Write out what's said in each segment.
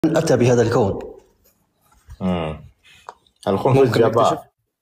أتى بهذا الكون. الخنفس الجبار.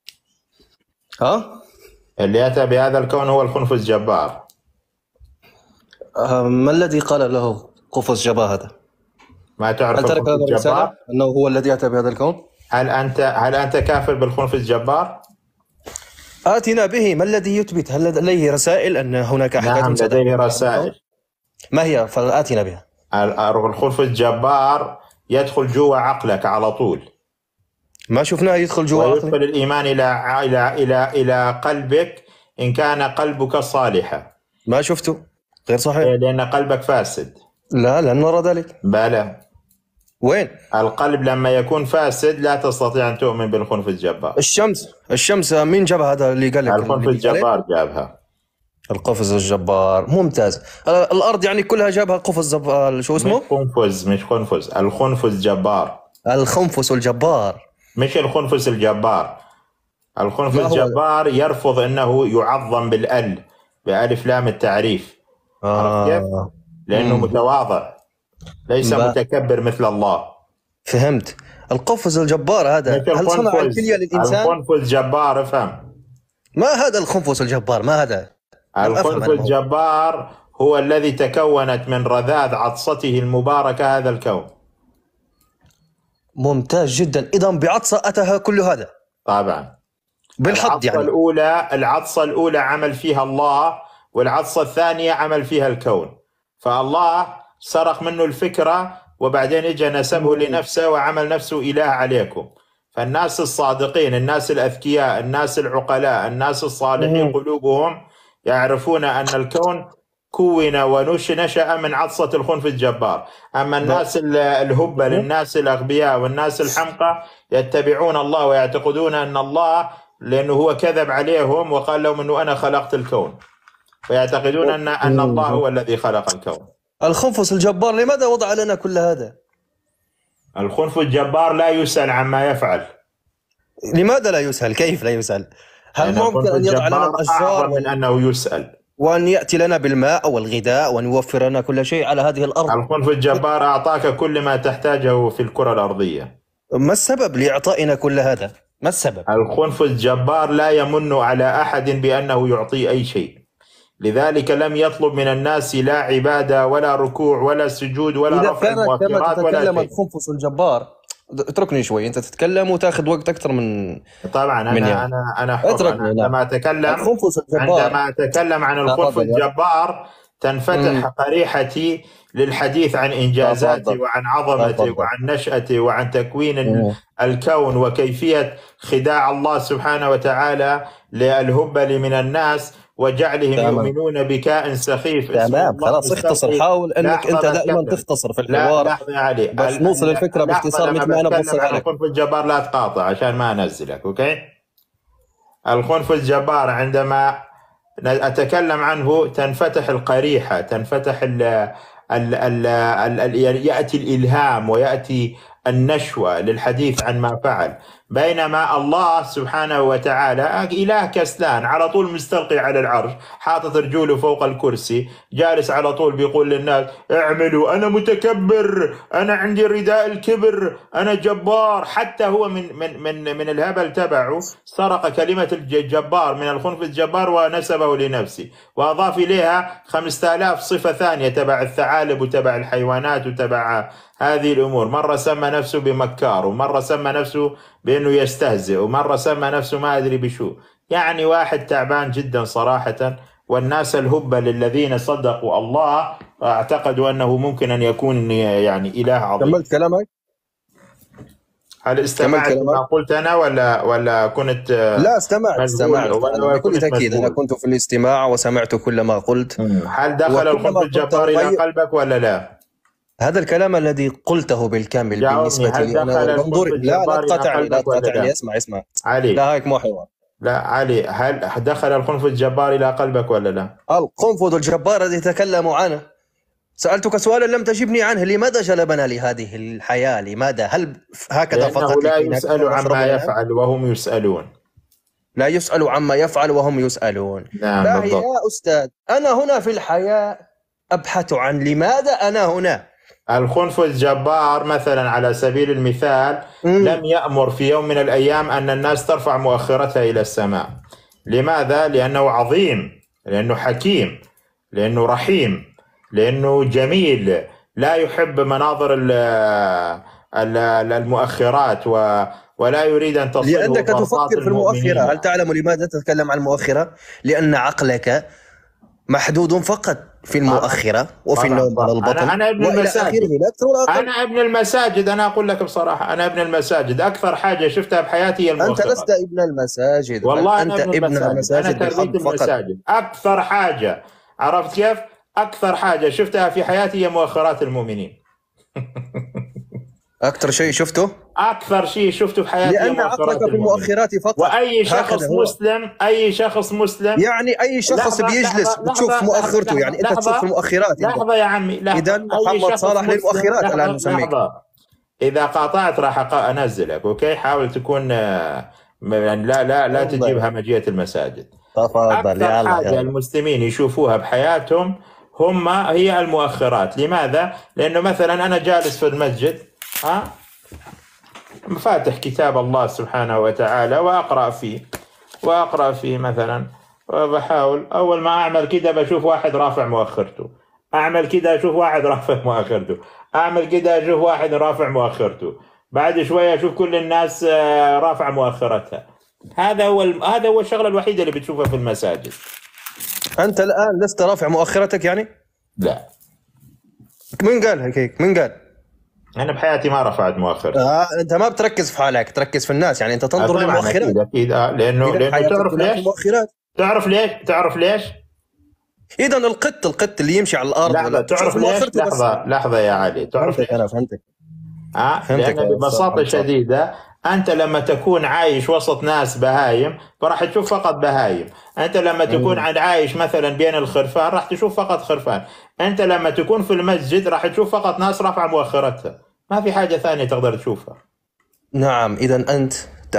اللي أتى بهذا الكون هو الخنفس الجبار. ما الذي قال له قفز جبار هذا؟ ما تعرف هل ترك الخنفس هذا الرسالة الجبار؟ أنه هو الذي أتى بهذا الكون؟ هل أنت كافر بالخنفس الجبار؟ آتنا به، ما الذي يثبت؟ هل لديه رسائل أن هناك حاجات؟ نعم لديه رسائل. ما هي؟ فآتنا بها. الخنفس الجبار يدخل جوا عقلك على طول. ما شفناه يدخل جوا عقلك. ويدخل الإيمان إلى قلبك إن كان قلبك صالحا. ما شفته، غير صحيح. لأن قلبك فاسد. لا، لن نرى ذلك. بلى. وين؟ القلب لما يكون فاسد لا تستطيع أن تؤمن بالخنفس الجبار. الشمس مين جابها هذا اللي قال لك؟ الخنفس الجبار جابها. القفز الجبار ممتاز. الأرض يعني كلها جابها قفز جبار. شو اسمه؟ مش خنفس. الخنفس جبار. الخنفس الجبار مش الخنفس الجبار. الخنفس الجبار يرفض أنه يعظم بألف لام التعريف. لأنه متواضع، ليس متكبر مثل الله. فهمت. القفز الجبار هذا هل صنع الكلية للإنسان؟ الخنفس جبار. افهم. ما هذا الخنفس الجبار؟ ما هذا؟ الخنفس الجبار هو الذي تكونت من رذاذ عطسته المباركة هذا الكون. ممتاز جدا. إذا بعطسة أتاها كل هذا. طبعا بالحظ. يعني العطسة الأولى عمل فيها الله، والعطسة الثانية عمل فيها الكون. فالله سرق منه الفكرة وبعدين اجى نسبه لنفسه وعمل نفسه إله عليكم. فالناس الصادقين، الناس الأذكياء، الناس العقلاء، الناس الصالحين قلوبهم يعرفون أن الكون كون ونشأ من عطسة الخنفس الجبار. أما الناس الهبل، الناس الأغبياء والناس الحمقى يتبعون الله ويعتقدون أن الله، لأنه هو كذب عليهم وقال لهم أنه أنا خلقت الكون، ويعتقدون أن الله هو الذي خلق الكون. الخنفس الجبار لماذا وضع لنا كل هذا؟ الخنفس الجبار لا يسأل عما يفعل. لماذا لا يسأل؟ كيف لا يسأل؟ هل ممكن أن يضع لنا الأشجار من أنه يسأل، وأن يأتي لنا بالماء والغذاء وأن يوفر لنا كل شيء على هذه الأرض؟ الخنفس الجبار أعطاك كل ما تحتاجه في الكرة الأرضية. ما السبب لإعطائنا كل هذا؟ ما السبب؟ الخنفس الجبار لا يمن على أحد بأنه يعطي أي شيء، لذلك لم يطلب من الناس لا عبادة ولا ركوع ولا سجود ولا رفع الموقرات ولا شيء. الخنفس الجبار، اتركني شوي، انت تتكلم وتاخذ وقت اكثر من طبعا انا حر. عندما اتكلم عن الخنفس الجبار تنفتح قريحتي للحديث عن انجازاته وعن عظمته وعن نشأته وعن تكوين الكون وكيفية خداع الله سبحانه وتعالى للهبل من الناس وجعلهم يؤمنون بكائن سخيف. تمام، خلاص اختصر. حاول انك انت دائما تختصر في الحوار. لا لحظة يا علي، بس نوصل الفكره باختصار مثل ما انا بوصل عليك. الخنفس الجبار لا تقاطع عشان ما انزلك. اوكي. الخنفس الجبار عندما اتكلم عنه تنفتح القريحه، تنفتح ياتي الالهام وياتي النشوة للحديث عن ما فعل. بينما الله سبحانه وتعالى إله كسلان، على طول مستلقي على العرش، حاطط رجوله فوق الكرسي، جالس على طول بيقول للناس اعملوا، أنا متكبر، أنا عندي رداء الكبر، أنا جبار. حتى هو من الهبل تبعه سرق كلمة الجبار من الخنفس الجبار ونسبه لنفسه، وأضاف إليها 5000 صفة ثانية تبع الثعالب وتبع الحيوانات وتبع هذه الأمور. مرة سمى نفسه بمكار، ومرة سمى نفسه بأنه يستهزئ، ومرة سمى نفسه ما أدري بشو. يعني واحد تعبان جدا صراحة. والناس الهبل الذين صدقوا الله اعتقدوا أنه ممكن أن يكون يعني إله عظيم. كملت كلامك؟ هل استمعت ما قلت أنا ولا كنت؟ لا، استمعت بكل تأكيد. أنا كنت في الاستماع وسمعت كل ما قلت. هل دخل الخنفس الجبار إلى قلبك ولا لا؟ هذا الكلام الذي قلته بالكامل بالنسبة لي أنا. انظري، لا تقاطعني. اسمع علي. لا، هيك مو حوار. لا علي، هل دخل الخنفس الجبار إلى قلبك ولا لا؟ الخنفس الجبار الذي تكلموا عنه، سألتك سؤالا لم تجبني عنه. لماذا جلبنا لهذه الحياة؟ لماذا؟ هل هكذا فقط؟ لا يسأل عما يفعل وهم يسألون. لا يسأل عما يفعل وهم يسألون. نعم لا يا أستاذ، أنا هنا في الحياة أبحث عن لماذا أنا هنا. الخنفذ جبار مثلا على سبيل المثال لم يأمر في يوم من الأيام أن الناس ترفع مؤخرتها إلى السماء. لماذا؟ لأنه عظيم، لأنه حكيم، لأنه رحيم، لأنه جميل، لا يحب مناظر المؤخرات ولا يريد أن تصله لأنك مرضات تفكر في المؤخرة. المؤمنين. هل تعلم لماذا تتكلم عن المؤخرة؟ لأن عقلك محدود فقط في المؤخرة وفي النوم على البطن أنا ابن وإلى المساجد. آخره، لا أكثر ولا أقل. أنا ابن المساجد، أنا أقول لك بصراحة أنا ابن المساجد. أكثر حاجة شفتها بحياتي هي أنت المؤخرات. لست ابن المساجد، بل والله أنت أنا ابن أنا المساجد تربيت بالحق فقط. المساجد. أكثر حاجة، عرفت كيف؟ أكثر حاجة شفتها في حياتي هي مؤخرات المؤمنين. أكثر شيء شفته؟ أكثر شيء شفته في حياتي هي لأن مؤخرات عقلك في المؤمنين. المؤخرات فقط. وأي شخص هكذا هو. مسلم، أي شخص مسلم، يعني أي شخص بيجلس بتشوف في مؤخرته، يعني أنت تشوف في المؤخرات. لحظة يا عمي، لحظة. إذا محمد صالح للمؤخرات الآن نسميك. لحظة، إذا قاطعت راح أنزلك، أوكي؟ حاول تكون لا تجيب همجية المساجد. تفضل. أكثر حاجة المسلمين يشوفوها بحياتهم هي المؤخرات. لماذا؟ لأنه مثلا أنا جالس في المسجد، فاتح كتاب الله سبحانه وتعالى وأقرأ فيه مثلا، وبحاول أول ما أعمل كده بشوف واحد رافع مؤخرته، أعمل كده أشوف واحد رافع مؤخرته، أعمل كده أشوف واحد رافع مؤخرته، بعد شوية أشوف كل الناس رافع مؤخرتها. هذا هو الشغلة الوحيدة اللي بتشوفها في المساجد. أنت الآن لست رافع مؤخرتك يعني؟ لا. من قال هيك؟ من قال؟ أنا بحياتي ما رفعت مؤخرتي. أنت ما بتركز في حالك، تركز في الناس، يعني أنت تنظر للمؤخرات. أكيد لأنه تعرف ليش؟ تعرف ليش؟ إذا القط اللي يمشي على الأرض. لحظة، تعرف ليش؟ لحظة يا علي، تعرف ليش؟ أنا فهمتك. لأن ببساطة شديدة أنت لما تكون عايش وسط ناس بهايم فراح تشوف فقط بهايم. أنت لما تكون عايش مثلا بين الخرفان راح تشوف فقط خرفان. أنت لما تكون في المسجد راح تشوف فقط ناس رافعة مؤخرتها، ما في حاجة ثانية تقدر تشوفها. نعم، إذا أنت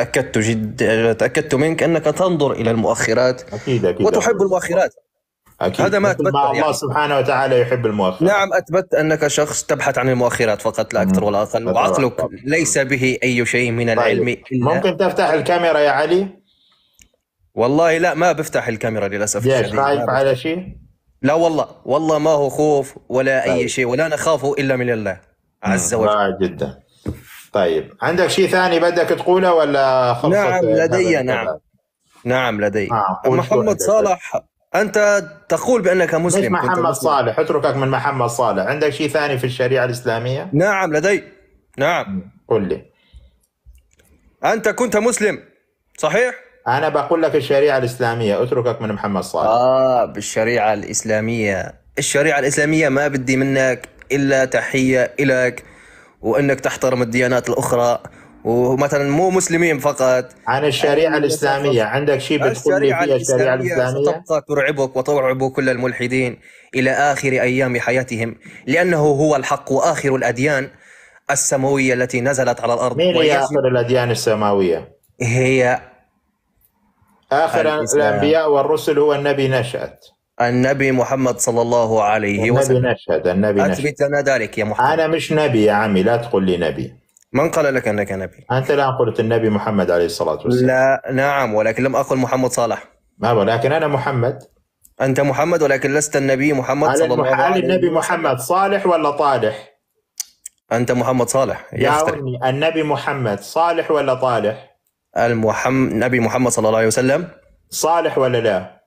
تأكدت منك أنك تنظر إلى المؤخرات. أكيد وتحب المؤخرات. أكيد. هذا ما أثبت الله يعني. سبحانه وتعالى يحب المؤخرات. نعم، أثبت أنك شخص تبحث عن المؤخرات فقط، لا أكثر ولا أقل. وعقلك ليس به أي شيء من العلم إلا. ممكن تفتح الكاميرا يا علي؟ والله لا، ما بفتح الكاميرا للأسف الشديد. خايف على شيء؟ لا والله ما هو خوف ولا أي شيء، ولا نخاف إلا من الله عز وجل. رائع جدا. طيب، عندك شيء ثاني بدك تقوله ولا خلصت؟ نعم لدي. نعم لدي. محمد صالح، أنت تقول بأنك مسلم. مش محمد صالح، اتركك من محمد صالح. عندك شيء ثاني في الشريعة الإسلامية؟ نعم لدي. نعم. قل لي. أنت كنت مسلم صحيح؟ أنا بقول لك الشريعة الإسلامية، اتركك من محمد صالح. بالشريعة الإسلامية. الشريعة الإسلامية ما بدي منك إلا تحية إلك، وأنك تحترم الديانات الأخرى، ومثلا مو مسلمين فقط. عن الشريعة الإسلامية عندك شيء بتقول لي فيها الشريعة الإسلامية؟ ستبقى ترعبك وترعب كل الملحدين إلى آخر أيام حياتهم، لأنه هو الحق وآخر الأديان السماوية التي نزلت على الأرض. مين هي آخر الأديان السماوية؟ هي آخر الأنبياء والرسل هو النبي نشأت، النبي محمد صلى الله عليه وسلم. النبي نشأت. أثبت لنا ذلك يا محمد. أنا مش نبي يا عمي، لا تقول لي نبي. من قال لك أنك نبي؟ أنت الآن قلت النبي محمد عليه الصلاة والسلام. لا، نعم، ولكن لم أقل محمد صالح. ما ولكن أنا محمد. أنت محمد ولكن لست النبي محمد صلى الله عليه وسلم. هل النبي محمد صالح ولا طالح؟ أنت محمد صالح. جاوبني، النبي محمد صالح ولا طالح؟ النبي محمد صلى الله عليه وسلم صالح ولا لا؟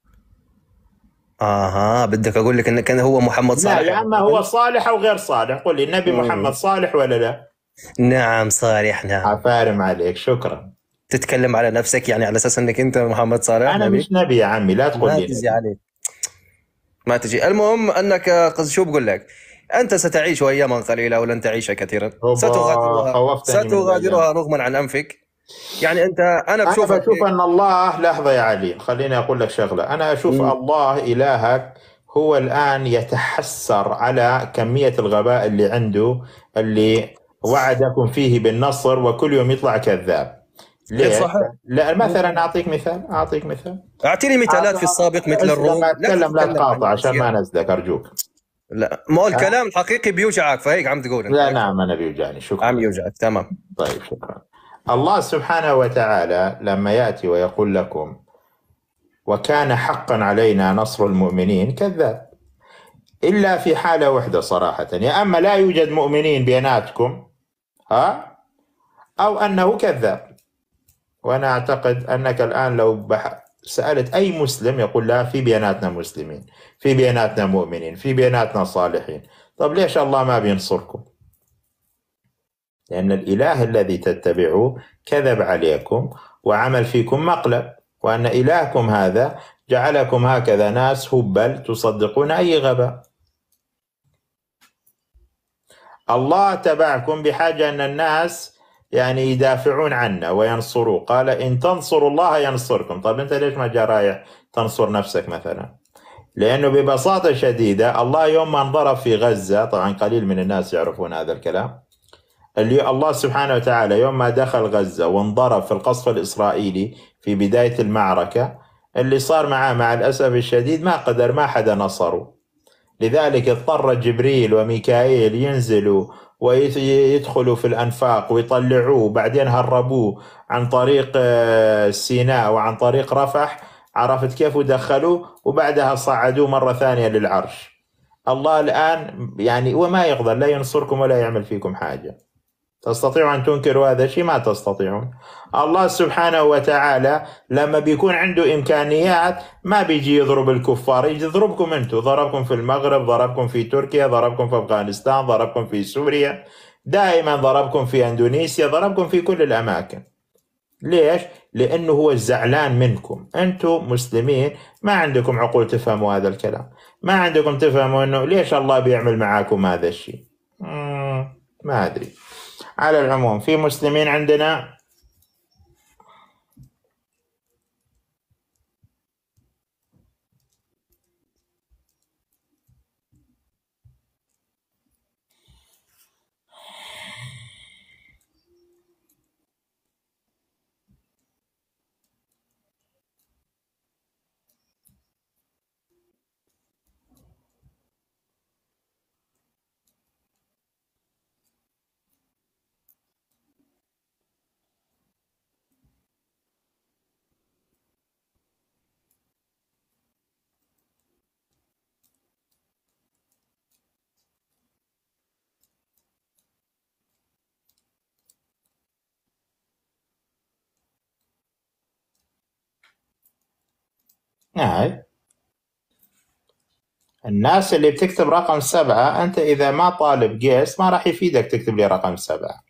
بدك أقول لك إن كان هو محمد صالح؟ لا يا أما هو صالح أو غير صالح. قل لي النبي محمد صالح ولا لا؟ نعم صالح. نعم. عفارم عليك، شكرا. تتكلم على نفسك يعني على أساس إنك أنت محمد صالح؟ أنا مش نبي يا عمي، لا تقول لي. ما تجي عليك، ما تجي. المهم أنك شو بقول لك، أنت ستعيش أياما قليلة ولن تعيش كثيرا. ستغادرها رغما عن أنفك. يعني أنا بشوف أن الله، لحظة يا علي، خليني أقول لك شغلة. أنا أشوف الله إلهك هو الآن يتحسر على كمية الغباء اللي عنده، اللي وعدكم فيه بالنصر وكل يوم يطلع كذاب. ليه؟ لا مثلا أعطيك مثال. أعطيني مثالات في السابق مثل الروم. لا تقاطع عشان ما نزلك أرجوك. لا، مو ها؟ الكلام الحقيقي بيوجعك، فهيك عم تقول انت لا هيك. نعم، أنا بيوجعني. شكرا. عم يوجعك، تمام. طيب شكرا. الله سبحانه وتعالى لما يأتي ويقول لكم وكان حقا علينا نصر المؤمنين، كذاب. إلا في حالة واحدة صراحة، يا أما لا يوجد مؤمنين بيناتكم، ها، أو أنه كذاب. وأنا أعتقد أنك الآن لو سألت أي مسلم يقول لا، في بيناتنا مسلمين، في بيناتنا مؤمنين، في بيناتنا صالحين. طب ليش الله ما بينصركم؟ لأن الإله الذي تتبعوه كذب عليكم وعمل فيكم مقلب، وأن إلهكم هذا جعلكم هكذا ناس هبل تصدقون أي غباء. الله تبعكم بحاجة أن الناس يعني يدافعون عنا وينصروه. قال إن تنصروا الله ينصركم. طب أنت ليش ما جاء رايح تنصر نفسك مثلا؟ لأنه ببساطة شديدة الله يوم ما انضرب في غزة، طبعا قليل من الناس يعرفون هذا الكلام، اللي الله سبحانه وتعالى يوم ما دخل غزة وانضرب في القصف الإسرائيلي في بداية المعركة، اللي صار معاه مع الأسف الشديد ما حدا نصره. لذلك اضطر جبريل وميكائيل ينزلوا ويدخلوا في الأنفاق ويطلعوه، وبعدين هربوه عن طريق سيناء وعن طريق رفح، عرفت كيف، ودخلوه وبعدها صعدوه مرة ثانية للعرش. الله الآن يعني وما يقدر لا ينصركم ولا يعمل فيكم حاجة. تستطيعوا أن تنكروا هذا الشيء؟ ما تستطيعون. الله سبحانه وتعالى لما بيكون عنده إمكانيات ما بيجي يضرب الكفار، يجي يضربكم أنتم. ضربكم في المغرب، ضربكم في تركيا، ضربكم في أفغانستان، ضربكم في سوريا، دائما ضربكم في أندونيسيا، ضربكم في كل الأماكن. ليش؟ لأنه هو الزعلان منكم. أنتم مسلمين ما عندكم عقول تفهموا هذا الكلام، ما عندكم تفهموا أنه ليش الله بيعمل معاكم هذا الشيء. ما أدري. على العموم في مسلمين عندنا. هاي الناس اللي بتكتب رقم 7، أنت إذا ما طالب قيس ما راح يفيدك تكتب لي رقم 7.